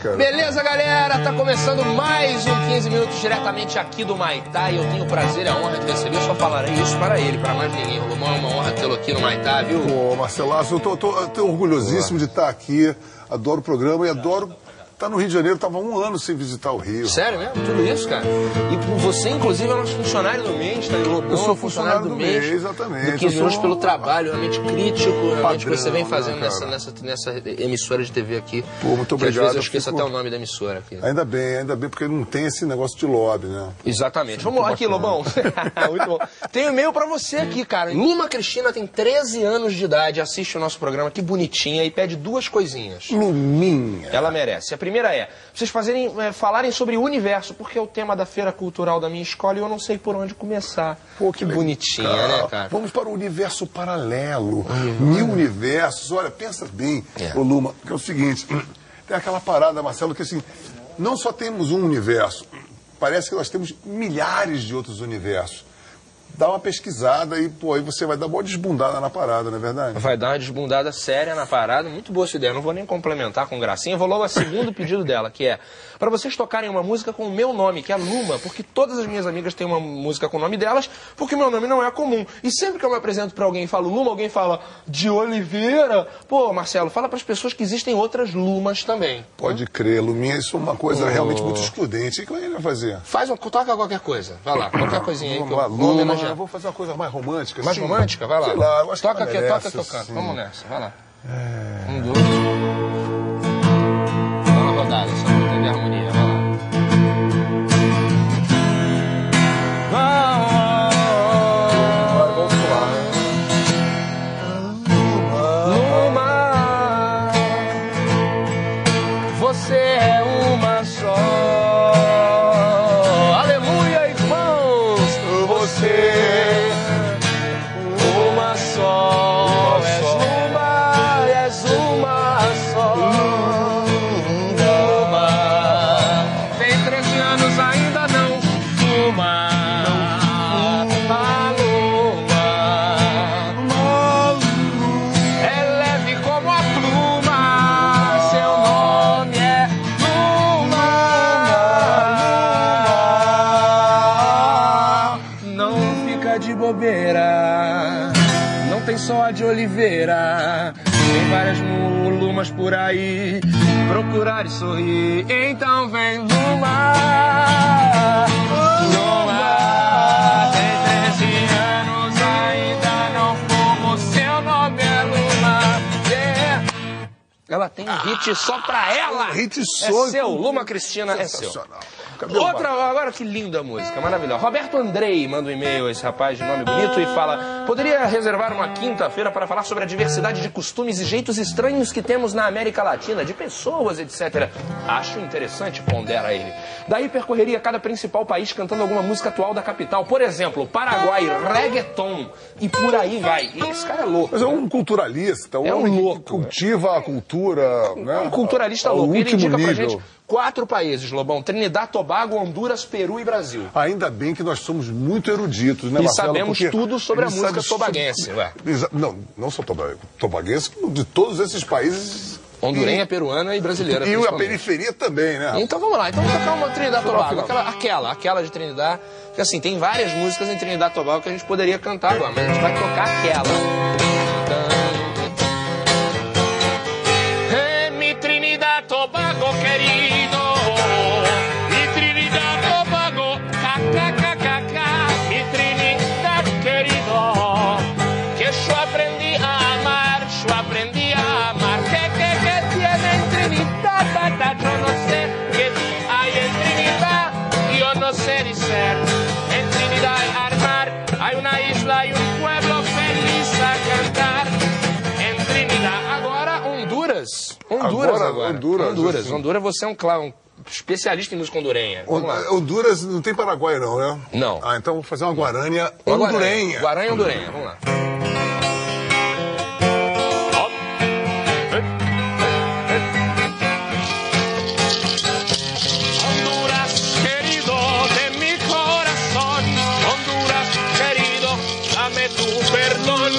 cara? Beleza, galera? Tá começando mais um 15 minutos diretamente aqui do Maitá e eu tenho o prazer e a honra de receber, eu só falarei isso para ele, para mais ninguém. O Lumão, é uma honra tê-lo aqui no Maitá, viu? Pô, Marcelaço, eu tô orgulhosíssimo de estar aqui, adoro o programa e adoro estar no Rio de Janeiro. Tava 1 ano sem visitar o Rio. Sério mesmo? Tudo isso, cara? E você, inclusive, é nosso funcionário do mês, tá? O Lobão, Eu sou funcionário do mês, exatamente. Do 15 minutos pelo trabalho, realmente crítico, realmente que você vem padrão, fazendo né, nessa emissora de TV aqui. Pô, muito que às obrigado. vezes eu esqueço até o nome da emissora aqui. Ainda bem, porque não tem esse negócio de lobby, né? Exatamente. Vamos lá aqui, Lobão. Muito bom. Tem um e-mail pra você aqui, cara. Luma Cristina tem 13 anos de idade, assiste o nosso programa, que bonitinha, e pede 2 coisinhas. Luminha. Ela merece. A primeira é, vocês falarem sobre o universo, porque é o tema da feira cultural da minha escola e eu não sei por onde começar. Pô, que bonitinha, né, cara? Vamos para o universo paralelo. 1000 universos. Olha, pensa bem, ô Luma, que é o seguinte, tem aquela parada, Marcelo, que assim, não só temos um universo, parece que nós temos milhares de outros universos. Dá uma pesquisada e, pô, aí você vai dar uma boa desbundada na parada, não é verdade? Vai dar uma desbundada séria na parada. Muito boa essa ideia. Não vou nem complementar com gracinha. Vou logo ao segundo pedido dela, que é para vocês tocarem uma música com o meu nome, que é Luma, porque todas as minhas amigas têm uma música com o nome delas, porque o meu nome não é comum. E sempre que eu me apresento para alguém e falo Luma, alguém fala de Oliveira. Pô, Marcelo, fala para as pessoas que existem outras Lumas também. Pode crer, Luminha, isso é uma coisa realmente muito excludente. E como é que ele vai fazer? Toca qualquer coisa. Vai lá, qualquer coisinha aí que Vamos lá, eu vou homenagear. eu vou fazer uma coisa mais romântica. Mais assim. romântica? Vai lá. Sei lá, eu acho toca que aqui, merece, toca que eu canto. assim. Vamos nessa, vai lá. 1, 2. Dá uma rodada, só pra entender a harmonia. Vai lá. Vamos pular. Luma, você é uma só. Aleluia, irmãos! Você uma só. És uma só. Luma. Tem 13 anos, ainda não fuma. A luma é leve como a pluma. Seu nome é Luma. Não fica de bobeira. Não tem só a de Oliveira. Tem várias lumas por aí. Procurar e sorrir. Então vem Luma. Luma. Tem 13 anos, ainda não fumo. Seu nome é Luma. Yeah. Ela tem um hit só pra ela. Hit só. É seu. Luma Cristina é seu. Sensacional. Cadê o Outra, agora que linda música, maravilhosa. Roberto Andrei manda um e-mail a esse rapaz de nome bonito e fala: poderia reservar uma quinta-feira para falar sobre a diversidade de costumes e jeitos estranhos que temos na América Latina, de pessoas, etc. Acho interessante, pondera ele. Daí percorreria cada principal país cantando alguma música atual da capital. Por exemplo, Paraguai, reggaeton, e por aí vai. E esse cara é louco. Mas é um culturalista, É um homem que louco. cultiva a cultura, né? Um culturalista ao louco. Ele último indica pra nível. gente 4 países, Lobão: Trinidad, Tobago, Honduras, Peru e Brasil. Ainda bem que nós somos muito eruditos, né, E Marcelo? sabemos Porque tudo sobre a ele música sabe tobaguense, ué. Não só tobaguense, como de todos esses países. Hondurenha, peruana e brasileira. E a principalmente. periferia também, né? Então vamos lá, então vamos tocar uma Trinidad Tobago, aquela de Trinidad, porque assim, tem várias músicas em Trinidad Tobago que a gente poderia cantar agora, mas a gente vai tocar aquela. Mi Trinidad Tobago querido, mi Trinidad Tobago, mi Trinidad querido, que yo aprendí a amar, que tiene en Trinidad, yo no sé qué hay en Trinidad, yo no sé dizer, en Trinidad hay armar, hay una isla y un pueblo feliz a cantar, en Trinidad. Agora, Honduras. Honduras, você é um especialista em música hondurenha. Honduras não tem Paraguai, não, né? Não. Ah, então vou fazer uma guarânia hondurenha. Guaranha hondurenha, vamos lá. Honduras, querido de mi corazón, Honduras, querido, dame tu perdón.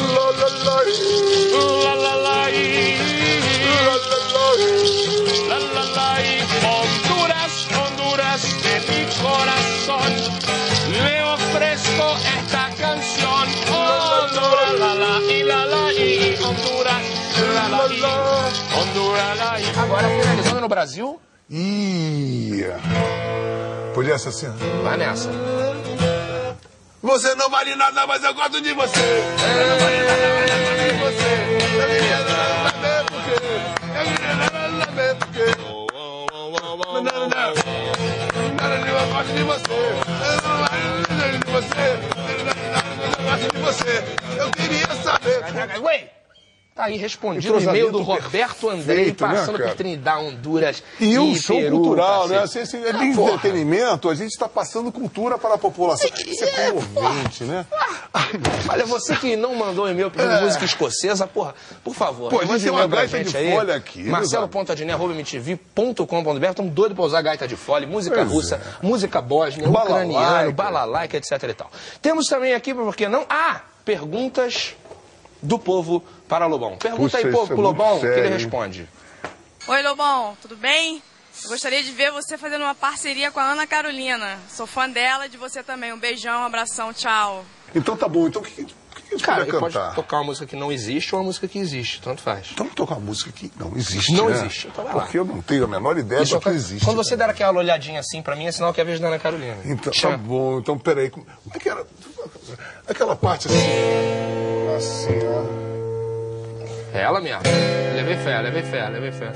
La la la, la la la. Brasil? Podia ser assim. Vai nessa. Você não vale nada, mas eu gosto de você. Você não vale nada, mas eu gosto de você. Eu queria saber por quê. Eu queria saber por quê. Eu gosto de você. Eu não vale de você. Eu gosto de você. Eu queria saber. Ué! Tá aí respondido o e-mail do Roberto Andrei, passando né, por Trinidad, Honduras e um show Peru, cultural, tá, né? Assim, é de entretenimento, a gente está passando cultura para a população. Isso é comovente, né? Olha, você que não mandou e-mail pedindo música escocesa, porra, por favor. Pô, a gente tem uma gaita de aí, folha aqui. marcelo.adnet@mtv.com.br. Estamos doidos pra usar gaita de folha, música russa, música bósnia, ucraniano, balalaika, etc e tal. Temos também aqui, por que não? Perguntas do povo para Lobão. Pergunta aí, povo, pro Lobão, que ele responde. Oi, Lobão, tudo bem? Eu gostaria de ver você fazendo uma parceria com a Ana Carolina. Sou fã dela e de você também. Um beijão, um abração, tchau. Então tá bom, então o que a gente pode cantar? Pode tocar uma música que não existe ou uma música que existe, tanto faz. Então tocar uma música que não existe, Não né? existe, então vai lá. Porque eu não tenho a menor ideia do que existe. Quando você der aquela olhadinha assim pra mim, é sinal que é a vez da Ana Carolina. Então tá bom, então peraí. Como é que era? Aquela parte assim. Assim, ó. É ela mesmo. Levei fé, levei fé, levei fé.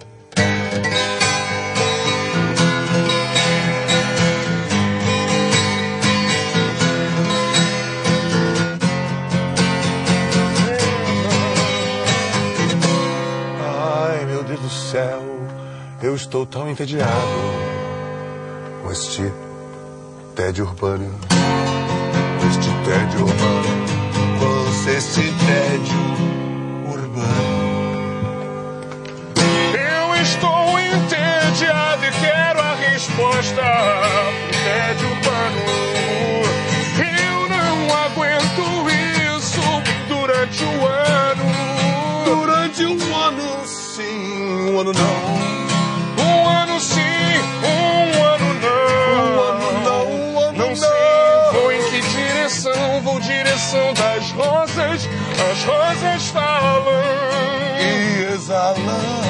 Ai, meu Deus do céu, eu estou tão entediado com este tédio urbano. Este tédio urbano. Com este tédio eu estou entediado e quero a resposta pro tédio urbano. Eu não aguento isso durante um ano. Durante um ano sim, um ano não. Um ano sim, um ano não. Um ano não, um ano não. Não sei, vou em que direção? Vou direção das rosas. As rosas falam e exalam.